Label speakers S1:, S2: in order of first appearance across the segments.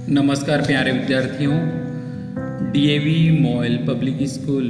S1: नमस्कार प्यारे विद्यार्थियों, DAV MOIL public school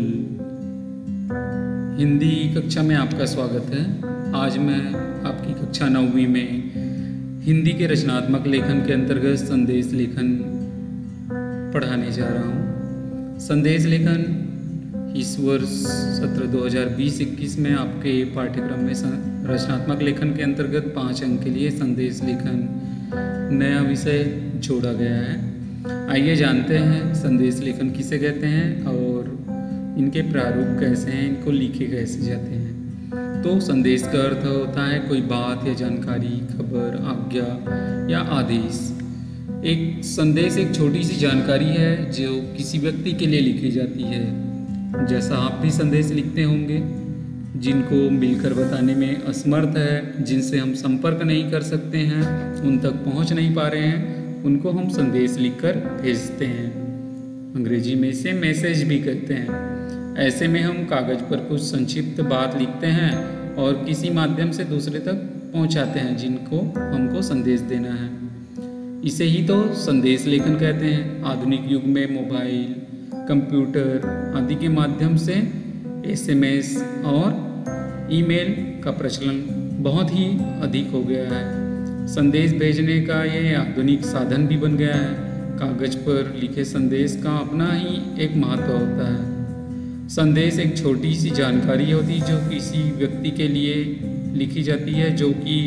S1: Hindi कक्षा में आपका स्वागत है। आज मैं आपकी कक्षा 9वीं में हिंदी के रचनात्मक लेखन के अंतर्गत संदेश लेखन पढ़ाने जा रहा हूँ। संदेश लेखन इस वर्ष सत्र 2020-21 में आपके पाठ्यक्रम में रचनात्मक लेखन के अंतर्गत 5 अंक के लिए संदेश लेखन नया विषय जोड़ा गया है। आइए जानते हैं संदेश लेखन किसे कहते हैं और इनके प्रारूप कैसे हैं, इनको लिखे कैसे जाते हैं। तो संदेश का अर्थ होता है कोई बात या जानकारी, खबर, आज्ञा या आदेश। एक संदेश एक छोटी सी जानकारी है जो किसी व्यक्ति के लिए लिखी जाती है। जैसा आप भी संदेश लिखते होंगे, जिनको मिलकर बताने में असमर्थ है, जिनसे हम संपर्क नहीं कर सकते हैं, उन तक पहुंच नहीं पा रहे हैं, उनको हम संदेश लिखकर भेजते हैं। अंग्रेजी में इसे मैसेज भी कहते हैं। ऐसे में हम कागज़ पर कुछ संक्षिप्त बात लिखते हैं और किसी माध्यम से दूसरे तक पहुंचाते हैं जिनको हमको संदेश देना है। इसे ही तो संदेश लेखन कहते हैं। आधुनिक युग में मोबाइल, कंप्यूटर आदि के माध्यम से SMS और ईमेल का प्रचलन बहुत ही अधिक हो गया है। संदेश भेजने का ये आधुनिक साधन भी बन गया है। कागज पर लिखे संदेश का अपना ही एक महत्व होता है। संदेश एक छोटी सी जानकारी होती है जो किसी व्यक्ति के लिए लिखी जाती है, जो कि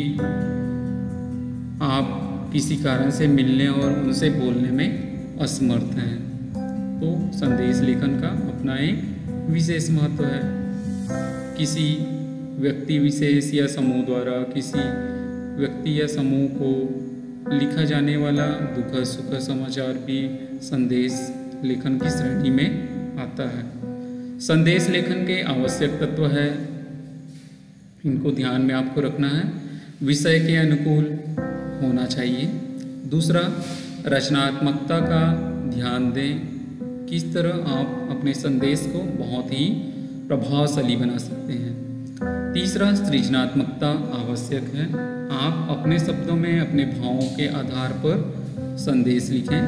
S1: आप किसी कारण से मिलने और उनसे बोलने में असमर्थ हैं। तो संदेश लेखन का अपना एक विशेष महत्व है। किसी व्यक्ति विशेष या समूह द्वारा किसी व्यक्ति या समूह को लिखा जाने वाला दुखद सुखद समाचार भी संदेश लेखन की श्रेणी में आता है। संदेश लेखन के आवश्यक तत्व है, इनको ध्यान में आपको रखना है। विषय के अनुकूल होना चाहिए। दूसरा, रचनात्मकता का ध्यान दें। किस तरह आप अपने संदेश को बहुत ही प्रभावशाली बना सकते हैं। तीसरा, सृजनात्मकता आवश्यक है। आप अपने शब्दों में अपने भावों के आधार पर संदेश लिखें।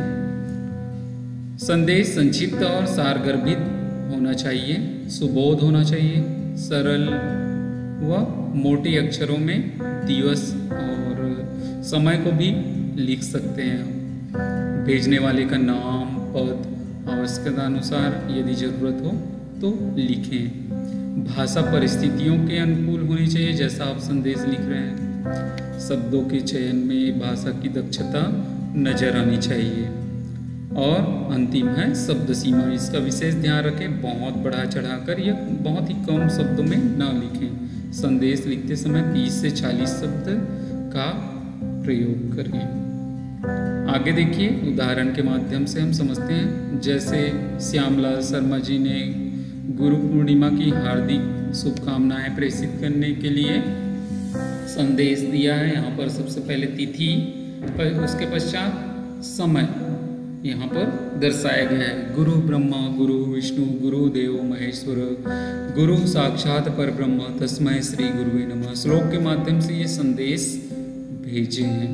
S1: संदेश संक्षिप्त और सारगर्भित होना चाहिए, सुबोध होना चाहिए, सरल व मोटे अक्षरों में दिवस और समय को भी लिख सकते हैं। भेजने वाले का नाम, पद आवश्यकता अनुसार यदि ज़रूरत हो तो लिखें। भाषा परिस्थितियों के अनुकूल होनी चाहिए जैसा आप संदेश लिख रहे हैं। शब्दों के चयन में भाषा की दक्षता नजर आनी चाहिए। और अंतिम है शब्द सीमा। इसका विशेष ध्यान रखें। बहुत बढ़ा चढ़ाकर या बहुत ही कम शब्दों में ना लिखें। संदेश लिखते समय 30 से 40 शब्द का प्रयोग करें। आगे देखिए, उदाहरण के माध्यम से हम समझते हैं। जैसे श्यामलाल शर्मा जी ने गुरु पूर्णिमा की हार्दिक शुभकामनाएं प्रेषित करने के लिए संदेश दिया है। यहाँ पर सबसे पहले तिथि, उसके पश्चात समय यहाँ पर दर्शाया गया है। गुरु ब्रह्मा गुरु विष्णु गुरु देवो महेश्वर, गुरु साक्षात पर ब्रह्म तस्मै श्री गुरुवे नमः श्लोक के माध्यम से ये संदेश भेजे हैं।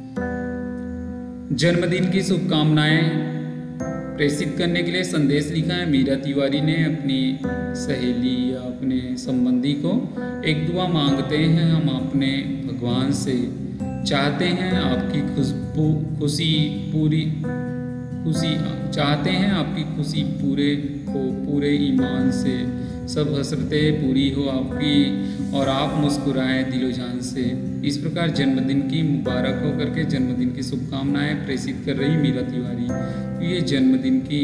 S1: जन्मदिन की शुभकामनाएं प्रेषित करने के लिए संदेश लिखा है। मीरा तिवारी ने अपनी सहेली या अपने संबंधी को एक दुआ मांगते हैं। हम अपने भगवान से चाहते हैं आपकी आपकी खुशी पूरे हो, पूरे ईमान से सब हसरतें पूरी हो आपकी और आप मुस्कुराएं दिलो जान से। इस प्रकार जन्मदिन की मुबारक हो करके जन्मदिन की शुभकामनाएं प्रेषित कर रही मीरा तिवारी। ये जन्मदिन की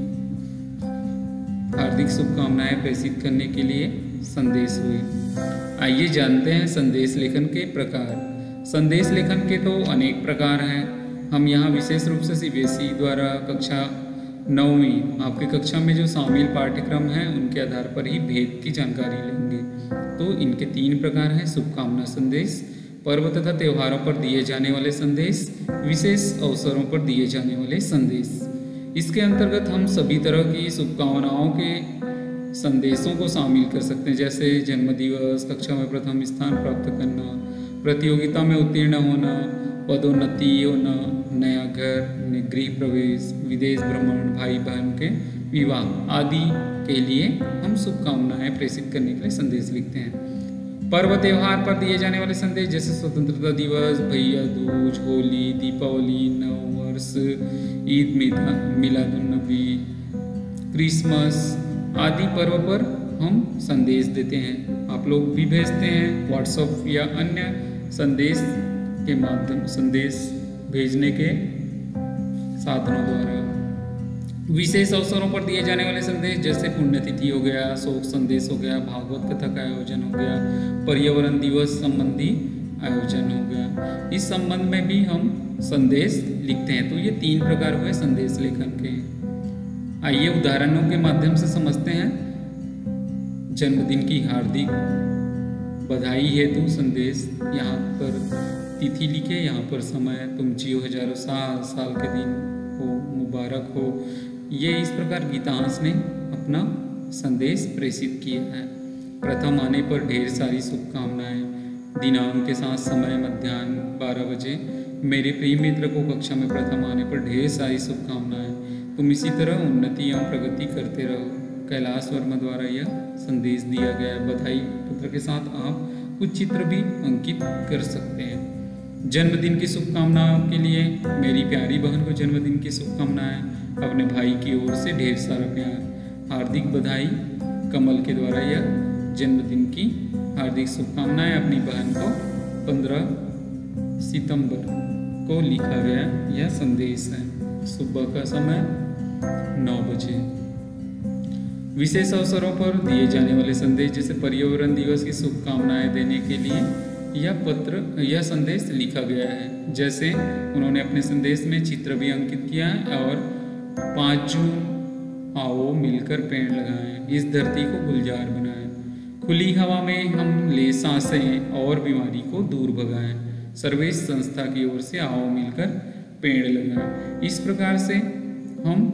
S1: हार्दिक शुभकामनाएं प्रेषित करने के लिए संदेश हुए। आइए जानते हैं संदेश लेखन के प्रकार। संदेश लेखन के तो अनेक प्रकार हैं। हम यहाँ विशेष रूप से CBSE द्वारा कक्षा 9वीं आपकी कक्षा में जो शामिल पाठ्यक्रम हैं उनके आधार पर ही भेद की जानकारी लेंगे। तो इनके 3 प्रकार हैं। शुभकामना संदेश, पर्व तथा त्योहारों पर दिए जाने वाले संदेश, विशेष अवसरों पर दिए जाने वाले संदेश। इसके अंतर्गत हम सभी तरह की शुभकामनाओं के संदेशों को शामिल कर सकते हैं। जैसे जन्मदिवस, कक्षा में प्रथम स्थान प्राप्त करना, प्रतियोगिता में उत्तीर्ण होना, पदोन्नति होना, नया घर, गृह प्रवेश, विदेश भ्रमण, भाई बहन के विवाह आदि के लिए हम शुभकामनाएं प्रेषित करने के लिए संदेश लिखते हैं। पर्व त्योहार पर दिए जाने वाले संदेश जैसे स्वतंत्रता दिवस, भैया दूज, होली, दीपावली, नववर्ष, ईद मिलादुन्नबी, क्रिसमस आदि पर्व पर हम संदेश देते हैं। आप लोग भी भेजते हैं व्हाट्सएप या अन्य संदेश के माध्यम संदेश भेजने के साधनों द्वारा। विशेष अवसरों पर दिए जाने वाले संदेश जैसे पुण्यतिथि हो गया, शोक संदेश हो गया, भागवत कथा का आयोजन हो गया, पर्यावरण दिवस संबंधी आयोजन हो गया, इस संबंध में भी हम संदेश लिखते हैं। तो ये 3 प्रकार हुए संदेश लेखन के। आइए उदाहरणों के माध्यम से समझते हैं। जन्मदिन की हार्दिक बधाई हेतु संदेश, यहाँ पर तिथि लिखे, यहाँ पर समय, तुम जियो हजारों साल, साल के दिन हो, मुबारक हो। ये इस प्रकार गीतांश ने अपना संदेश प्रेषित किया है। प्रथम आने पर ढेर सारी शुभकामनाएं, दिनांक के साथ समय मध्याह्न 12 बजे। मेरे प्रिय मित्र को कक्षा में प्रथम आने पर ढेर सारी शुभकामनाएं, तुम इसी तरह उन्नति एवं प्रगति करते रहो। कैलाश वर्मा द्वारा यह संदेश दिया गया है। बधाई पत्र के साथ आप कुछ चित्र भी अंकित कर सकते हैं। जन्मदिन की शुभकामनाओं के लिए मेरी प्यारी बहन को जन्मदिन की शुभकामनाएं, अपने भाई की ओर से ढेर सारा प्यार, हार्दिक बधाई। कमल के द्वारा यह जन्मदिन की हार्दिक शुभकामनाएं अपनी बहन को 15 सितंबर को लिखा गया यह संदेश है। सुबह का समय 9 बजे। विशेष अवसरों पर दिए जाने वाले संदेश जैसे पर्यावरण दिवस की शुभकामनाएं देने के लिए यह संदेश लिखा गया है। जैसे उन्होंने अपने संदेश में चित्र भी अंकित किया है और 5 जून आओ मिलकर पेड़ लगाएं, इस धरती को गुलजार बनाएं, खुली हवा में हम ले सांसें और बीमारी को दूर भगाएं, सर्वेश संस्था की ओर से आओ मिलकर पेड़ लगाएं। इस प्रकार से हम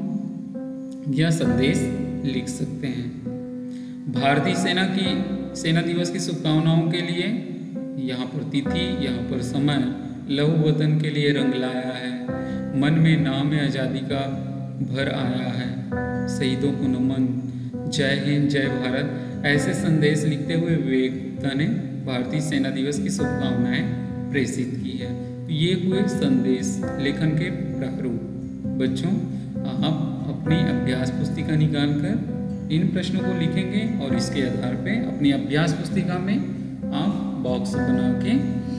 S1: यह संदेश लिख सकते हैं। भारतीय सेना दिवस की शुभकामनाओं के लिए यहाँ पर तिथि, यहाँ पर समय, लहू वतन के लिए रंग लाया है, मन में नाम आज़ादी का भर आया है, शहीदों को नमन, जय हिंद जय भारत, ऐसे संदेश लिखते हुए विवेक गुप्ता ने भारतीय सेना दिवस की शुभकामनाएं प्रेषित की है। तो ये हुए संदेश लेखन के प्रारूप। बच्चों, आप अपनी अभ्यास पुस्तिका निकाल कर इन प्रश्नों को लिखेंगे और इसके आधार पे अपनी अभ्यास पुस्तिका में आप बॉक्स बना के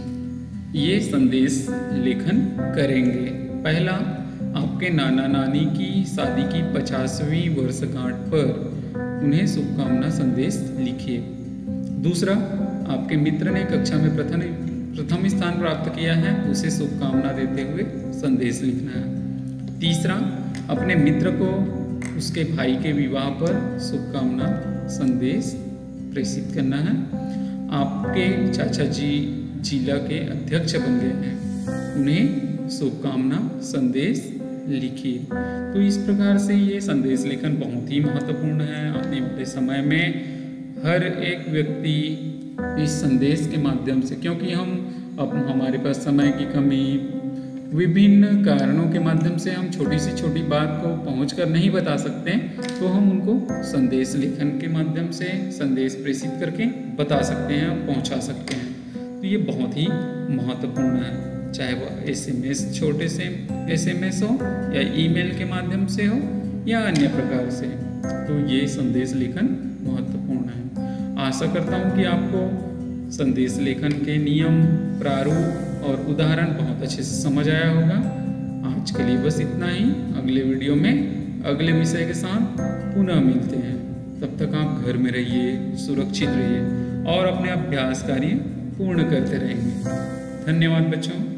S1: ये संदेश लेखन करेंगे। पहला, आपके नाना नानी की शादी की 50वीं वर्षगांठ पर उन्हें शुभकामना संदेश लिखिए। दूसरा, आपके मित्र ने कक्षा में प्रथम स्थान प्राप्त किया है, उसे शुभकामना देते हुए संदेश लिखना है। तीसरा, अपने मित्र को उसके भाई के विवाह पर शुभकामना संदेश प्रेषित करना है। आपके चाचा जी जिला के अध्यक्ष बन गए हैं, उन्हें शुभकामना संदेश लिखिए। तो इस प्रकार से ये संदेश लेखन बहुत ही महत्वपूर्ण है। अपने बड़े समय में हर एक व्यक्ति इस संदेश के माध्यम से, क्योंकि हमारे पास समय की कमी, विभिन्न कारणों के माध्यम से हम छोटी से छोटी बात को पहुँच कर नहीं बता सकते, तो हम उनको संदेश लेखन के माध्यम से संदेश प्रेषित करके बता सकते हैं, पहुँचा सकते हैं। तो ये बहुत ही महत्वपूर्ण है, चाहे वो SMS, छोटे से SMS हो या ईमेल के माध्यम से हो या अन्य प्रकार से। तो ये संदेश लेखन महत्वपूर्ण है। आशा करता हूँ कि आपको संदेश लेखन के नियम, प्रारूप और उदाहरण बहुत अच्छे से समझ आया होगा। आज के लिए बस इतना ही। अगले वीडियो में अगले विषय के साथ पुनः मिलते हैं। तब तक आप घर में रहिए, सुरक्षित रहिए और अपने अभ्यास कार्य पूर्ण करते रहेंगे। धन्यवाद बच्चों।